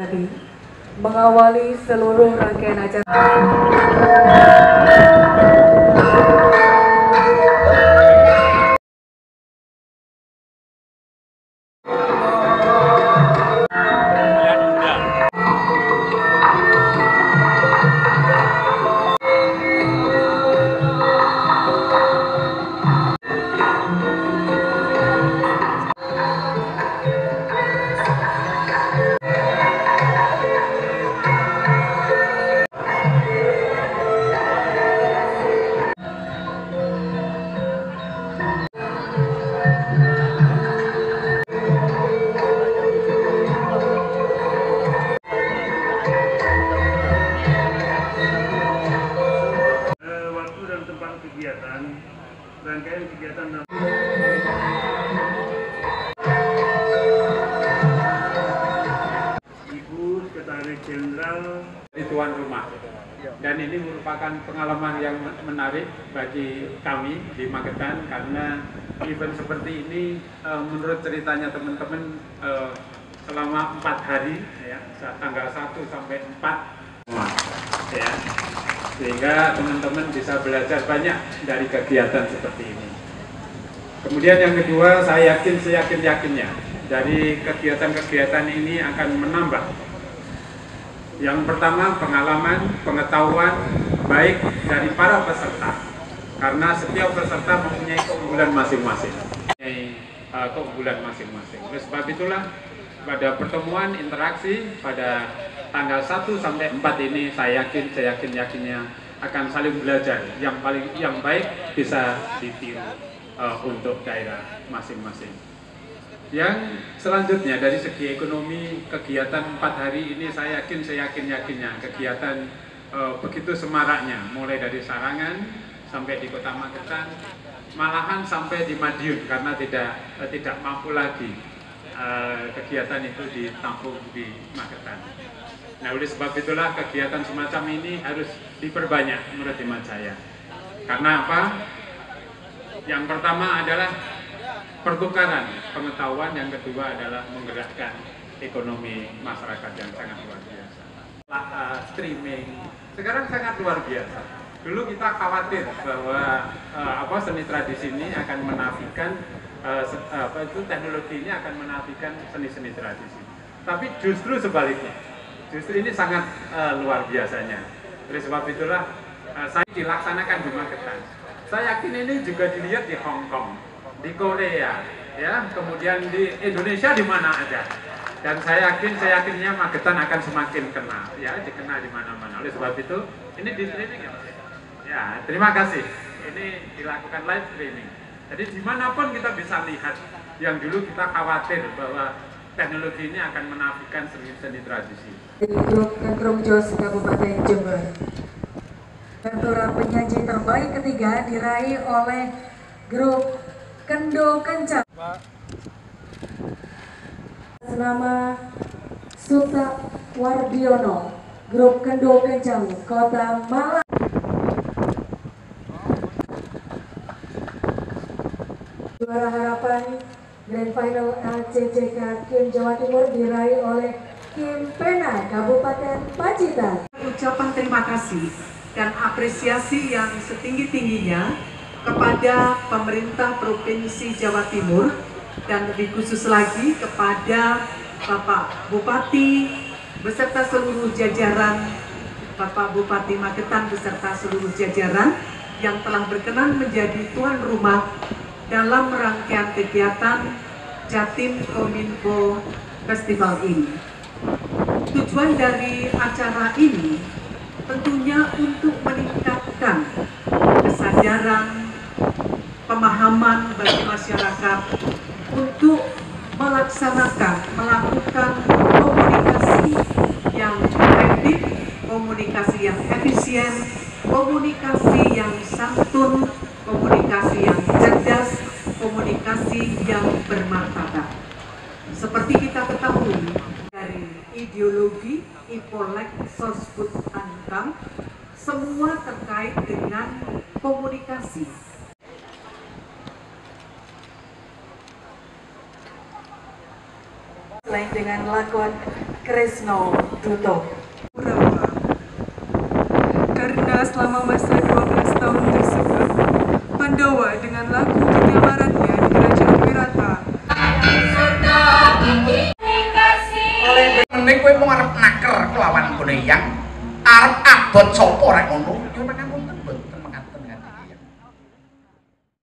mengawali seluruh rangkaian acara. Rangkaian kegiatan Ibu Sekretaris Jenderal tuan rumah, dan ini merupakan pengalaman yang menarik bagi kami di Magetan karena event seperti ini menurut ceritanya teman-teman selama 4 hari ya, tanggal 1 sampai 4 ya, sehingga teman-teman bisa belajar banyak dari kegiatan seperti ini. Kemudian yang kedua, saya yakin seyakin-yakinnya dari kegiatan-kegiatan ini akan menambah. Yang pertama, pengalaman, pengetahuan baik dari para peserta, karena setiap peserta mempunyai keunggulan masing-masing. Oleh sebab itulah pada pertemuan interaksi pada tanggal 1 sampai 4 ini saya yakinnya akan saling belajar yang baik bisa ditiru untuk daerah masing-masing. Yang selanjutnya dari segi ekonomi, kegiatan 4 hari ini saya yakinnya kegiatan begitu semaraknya, mulai dari Sarangan sampai di Kota Magetan, malahan sampai di Madiun karena tidak mampu lagi kegiatan itu ditampung di Magetan. Nah, oleh sebab itulah kegiatan semacam ini harus diperbanyak menurut hemat saya. Karena apa? Yang pertama adalah pertukaran pengetahuan, yang kedua adalah menggerakkan ekonomi masyarakat yang sangat luar biasa. Streaming sekarang sangat luar biasa. Dulu kita khawatir bahwa seni tradisi ini akan menafikan teknologi ini akan menafikan seni-seni tradisi. Tapi justru sebaliknya. Justru ini sangat luar biasanya. Oleh sebab itulah saya dilaksanakan di Magetan. Saya yakin ini juga dilihat di Hong Kong, di Korea, ya, kemudian di Indonesia di mana ada. Dan saya yakinnya Magetan akan semakin kenal, ya, dikenal di mana-mana. Oleh sebab itu, ini di streaming ya, Mas? Ya, terima kasih. Ini dilakukan live streaming. Jadi dimanapun kita bisa lihat. Yang dulu kita khawatir bahwa teknologi ini akan menafikan seni tradisi. Dari grup Kendrung Jos Kabupaten Jember, Benturan penyaji terbaik ketiga diraih oleh grup Kendo Kencang. Nama Suta Wardiono, grup Kendo Kencang, Kota Malang. Juara harapan Grand Final LCCK Kim Jawa Timur diraih oleh Kim Pena Kabupaten Pacitan. Ucapan terima kasih dan apresiasi yang setinggi-tingginya kepada pemerintah Provinsi Jawa Timur dan lebih khusus lagi kepada Bapak Bupati beserta seluruh jajaran, Bapak Bupati Magetan beserta seluruh jajaran yang telah berkenan menjadi tuan rumah dalam rangkaian kegiatan Jatim Kominfo Festival ini. Tujuan dari acara ini tentunya untuk meningkatkan kesadaran, pemahaman bagi masyarakat untuk melakukan komunikasi yang efektif, komunikasi yang efisien, komunikasi yang santun, komunikasi yang cerdas, komunikasi yang bermartabat. Seperti kita ketahui dari ideologi Ipolek Sosbud Ankam, semua terkait dengan komunikasi. Selain dengan lakon Kresno Duto. Kurawa. Karena selama masa 12 tahun tersebut, Pandawa dengan laku kenyamarannya di Kerajaan Wirata. Oleh kowe mau arep naker kelawan Guneyang, arep abot sapa rek ngono?